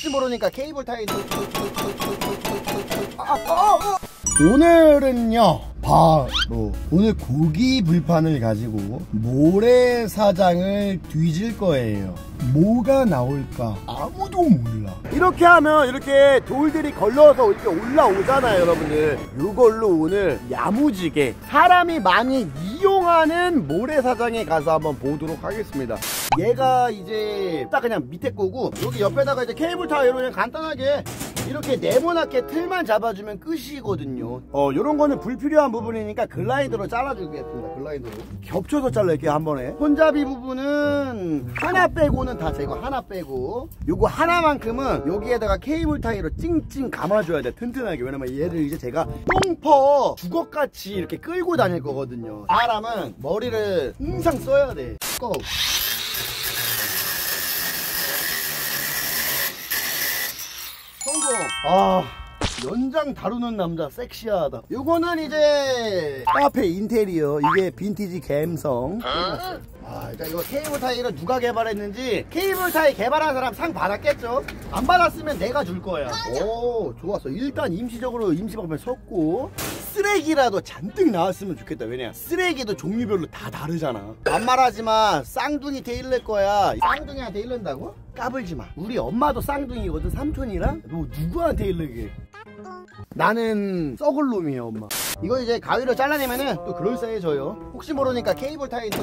혹시 모르니까 케이블 타이. 오늘은요 바로 오늘 고기 불판을 가지고 모래사장을 뒤질 거예요. 뭐가 나올까 아무도 몰라. 이렇게 하면 이렇게 돌들이 걸러서 이렇게 올라오잖아요 여러분들. 이걸로 오늘 야무지게 사람이 많이 이용하는 모래사장에 가서 한번 보도록 하겠습니다. 얘가 이제 딱 그냥 밑에 거고, 여기 옆에다가 이제 케이블 타이로 그냥 간단하게 이렇게 네모나게 틀만 잡아주면 끝이거든요. 요런 거는 불필요한 부분이니까 글라이더로 잘라주겠습니다. 글라이더로 겹쳐서 잘라볼게요 한 번에. 손잡이 부분은 하나 빼고는 다 제거. 하나 빼고 요거 하나만큼은 여기에다가 케이블 타이로 찡찡 감아줘야 돼, 튼튼하게. 왜냐면 얘를 이제 제가 똥퍼 주걱같이 이렇게 끌고 다닐 거거든요. 사람은 머리를 항상 써야 돼. 고! 성공! 연장 다루는 남자 섹시하다. 요거는 이제 카페 인테리어, 이게 빈티지 감성. 일단 이거 케이블 타이를 누가 개발했는지, 케이블 타이 개발한 사람 상 받았겠죠? 안 받았으면 내가 줄 거야. 오, 좋았어. 일단 임시적으로 임시방편에 섰고, 쓰레기라도 잔뜩 나왔으면 좋겠다. 왜냐, 쓰레기도 종류별로 다 다르잖아. 반말하지마. 쌍둥이 데일릴 거야. 쌍둥이한테 일른다고? 까불지마. 우리 엄마도 쌍둥이거든, 삼촌이랑. 너 누구한테 일르게? 나는 썩을 놈이에요 엄마. 이거 이제 가위로 잘라내면은 또 그럴싸해져요. 혹시 모르니까 케이블 타이도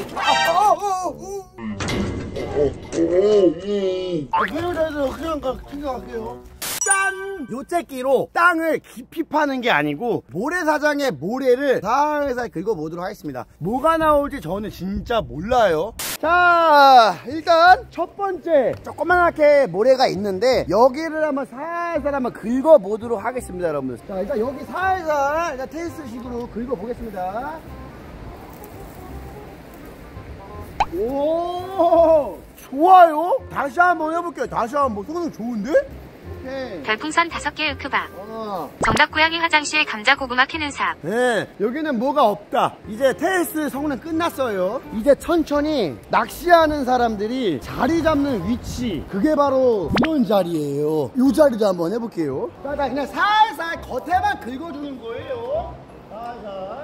케이블 타이도 그냥 생각할게요. 짠! 요째끼로 땅을 깊이 파는 게 아니고 모래사장에 모래를 살살 긁어보도록 하겠습니다. 뭐가 나올지 저는 진짜 몰라요. 자, 일단 첫 번째 조그만하게 모래가 있는데 여기를 한번 살살 한번 긁어보도록 하겠습니다 여러분들. 자, 일단 여기 살살 일단 테스트식으로 긁어보겠습니다. 오, 좋아요. 다시 한번 해볼게요. 다시 한번. 소금 좋은데? 오케이. 별풍선 5개 으크바. 정답. 고양이 화장실 감자 고구마 캐는 삽. 네, 여기는 뭐가 없다. 이제 테스트 성능 끝났어요. 이제 천천히 낚시하는 사람들이 자리 잡는 위치, 그게 바로 이런 자리예요. 이 자리도 한번 해볼게요. 자, 그냥 살살 겉에만 긁어주는 거예요. 살살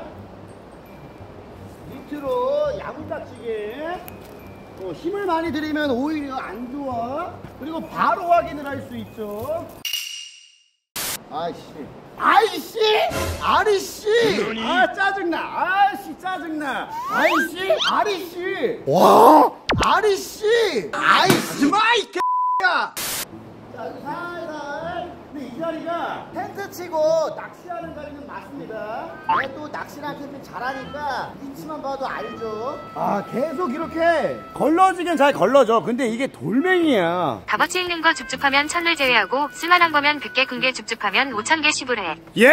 밑으로 야무딱지게. 힘을 많이 들이면 오히려 안 좋아. 그리고 바로 확인을 할 수 있죠. 아이씨! 아, 짜증나! 아이씨, 짜증나! 아이씨! 와! 아리씨! 아이씨! 마이 개야! 자, 살살. 근데 이 자리가 텐트 치고 낚시하는 자리는 맞습니다. 내가 또 낚시랑 캠핑 잘하니까 위치만 봐도 알죠. 계속 이렇게 걸러지긴 잘 걸러져. 근데 이게 돌멩이야. 값어치 있는 거 줍줍하면 1000을 제외하고 쓸만한 거면 100개, 군개 줍줍하면 5000개 시불해. 예!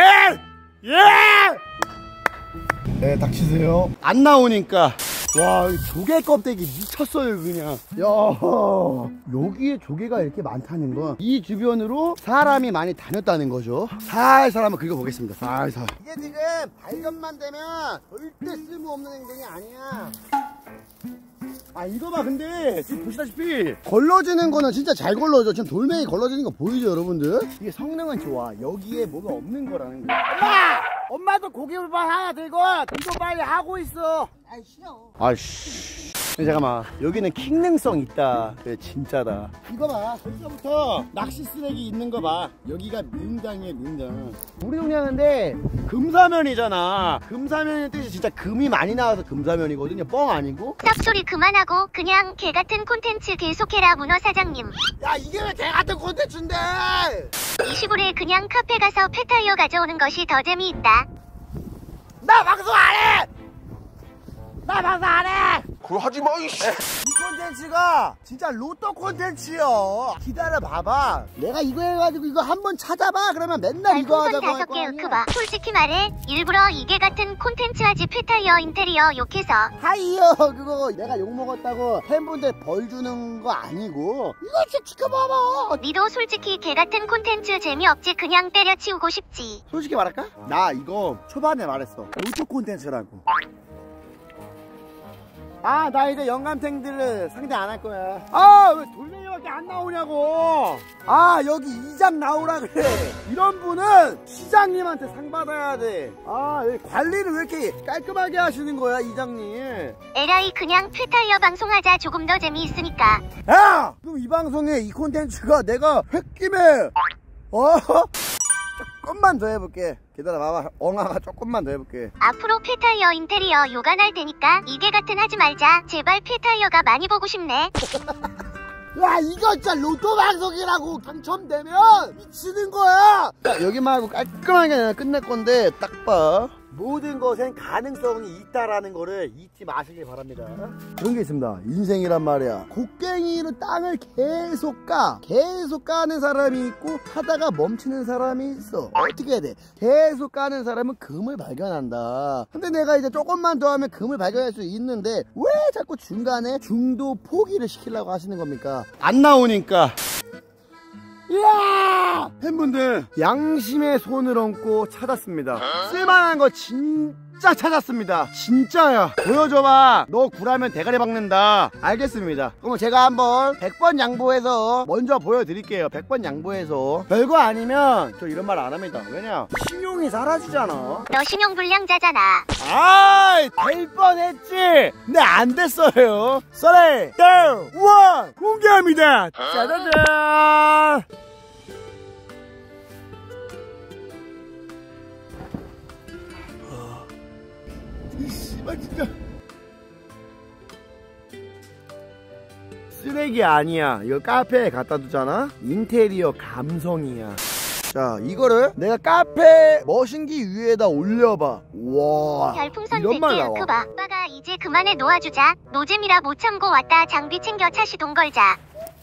네, 닥치세요. 안 나오니까. 와, 조개 껍데기 미쳤어요 그냥. 야, 여기에 조개가 이렇게 많다는 건 이 주변으로 사람이 많이 다녔다는 거죠. 살살 한번 긁어보겠습니다. 살살. 이게 지금 발견만 되면 절대 쓸모없는 행동이 아니야. 이거 봐. 근데 지금 보시다시피 걸러지는 거는 진짜 잘 걸러져. 지금 돌멩이 걸러지는 거 보이죠 여러분들? 이게 성능은 좋아. 여기에 뭐가 없는 거라는 거. 엄마도 고기불판 하나 들고 이거 빨리 하고 있어. 싫어. 아이씨. 잠깐만, 여기는 킹능성 있다. 그래, 진짜다. 이거 봐. 벌써부터 낚시 쓰레기 있는 거 봐. 여기가 민당이에요, 민당. 우리 동네 하는데 금사면이잖아. 금사면의 뜻이 진짜 금이 많이 나와서 금사면이거든요. 뻥 아니고. 쌉소리 그만하고 그냥 개같은 콘텐츠 계속해라 문어 사장님. 야, 이게 왜 개같은 콘텐츠인데? 20불에 그냥 카페 가서 폐타이어 가져오는 것이 더 재미있다. 나 방송 안 해! 나 방송 안 해! 그거 하지마 이씨. 이 콘텐츠가 진짜 로또 콘텐츠요. 기다려 봐봐. 내가 이거 해가지고 이거 한번 찾아봐. 그러면 맨날 이거 하자고 할 거 5개 아니야. 으크바. 솔직히 말해 일부러 이게 같은 콘텐츠 하지 폐타이어 인테리어 욕해서. 하이요. 그거 내가 욕먹었다고 팬분들 벌 주는 거 아니고 이거 좀 지켜봐봐. 니도 솔직히 개 같은 콘텐츠 재미없지 그냥 때려치우고 싶지. 솔직히 말할까? 나 이거 초반에 말했어. 로또 콘텐츠라고. 아, 나 이제 영감탱들을 상대 안 할 거야. 아, 왜 돌멩이밖에 안 나오냐고. 아, 여기 이장 나오라 그래. 이런 분은 시장님한테 상 받아야 돼. 아, 관리를 왜 이렇게 깔끔하게 하시는 거야, 이장님. 에라이 그냥 폐타이어 방송하자. 조금 더 재미있으니까. 야! 그럼 이 방송에 이 콘텐츠가 내가 홧김에 조금만 더 해볼게. 기다려봐봐. 엉아가 조금만 더 해볼게. 앞으로 폐타이어 인테리어 요간할 테니까 이게 같은 하지 말자. 제발 폐타이어가 많이 보고 싶네. 야, 이거 진짜 로또 방송이라고. 당첨되면 미치는 거야. 자, 여기만 하고 깔끔하게 그냥 끝낼 건데 딱 봐. 모든 것엔 가능성이 있다라는 거를 잊지 마시길 바랍니다. 그런 게 있습니다. 인생이란 말이야. 곡괭이로 땅을 계속 까는 사람이 있고 하다가 멈추는 사람이 있어. 어떻게 해야 돼? 계속 까는 사람은 금을 발견한다. 근데 내가 이제 조금만 더 하면 금을 발견할 수 있는데 왜 자꾸 중간에 중도 포기를 시키려고 하시는 겁니까? 안 나오니까. 이야! 팬분들, 양심의 손을 얹고 찾았습니다. 쓸만한 거 진짜 찾았습니다. 진짜야. 보여줘봐. 너 구라면 대가리 박는다. 알겠습니다. 그럼 제가 한번 100번 양보해서 먼저 보여드릴게요. 100번 양보해서. 별거 아니면 저 이런 말 안 합니다. 왜냐? 신용이 사라지잖아. 너 신용불량자잖아. 아이, 될 뻔했지. 근데 안 됐어요. 3, 2, 1 공개합니다. 짜자잔. 아, 진짜 쓰레기 아니야. 이거 카페에 갖다 두잖아. 인테리어 감성이야. 자, 이거를 내가 카페 머신기 위에다 올려봐. 와, 별풍선 이런 말 100개 나와. 으크봐. 아빠가 이제 그만해 놓아주자. 노잼이라 못 참고 왔다. 장비 챙겨 차 시동 걸자.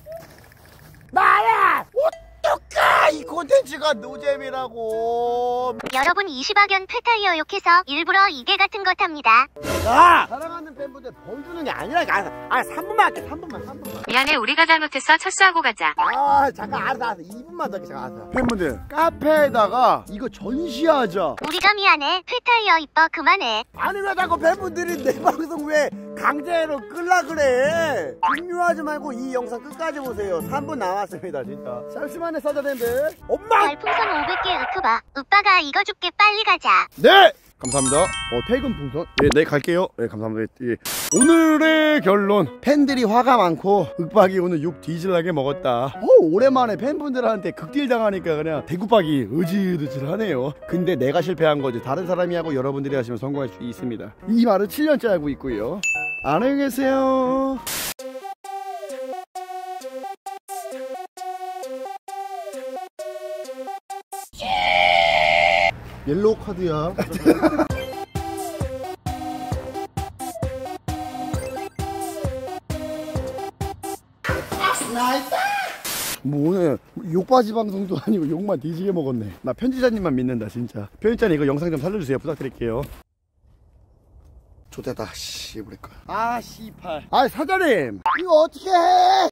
나야! 어떡해! 이 콘텐츠가 노잼이라고. 여러분 20학연 폐타이어 욕해서 일부러 이게 같은 것 합니다. 야! 사랑하는 팬분들 벌 주는 게 아니라 3분만 할게. 3분만. 미안해, 우리가 잘못했어. 철수하고 가자. 아, 잠깐 알았어. 2분만 더 할게. 잠깐 알았어. 팬분들, 카페에다가 이거 전시하자. 우리가 미안해. 폐타이어 이뻐 그만해. 아니, 왜 자꾸 팬분들이 내 방송 왜 강제로 끌라 그래? 중요하지 말고 이 영상 끝까지 보세요. 3분 남았습니다, 진짜. 잠시만에 써자된데. 엄마! 별풍선 500개 으크봐. 오빠가 이거 줄게 빨리 가자. 네! 감사합니다. 퇴근 풍선. 네, 갈게요. 네, 감사합니다. 예. 오늘의 결론. 팬들이 화가 많고 윽박이 오늘 욕 뒤질나게 먹었다. 오랜만에 팬분들한테 극딜 당하니까 그냥 대구박이 으질으질하네요. 근데 내가 실패한 거지. 다른 사람이 하고 여러분들이 하시면 성공할 수 있습니다. 이 말을 7년째 하고 있고요. 안녕히 계세요. 옐로우 카드야. 뭐 오늘 욕바지 방송도 아니고 욕만 뒤지게 먹었네. 나 편집자님만 믿는다 진짜. 편집자님 이거 영상 좀 살려주세요. 부탁드릴게요. 좋됐다. 씨, 우리 거. 아, 씨팔. 아, 사장님 이거 어떻게 해?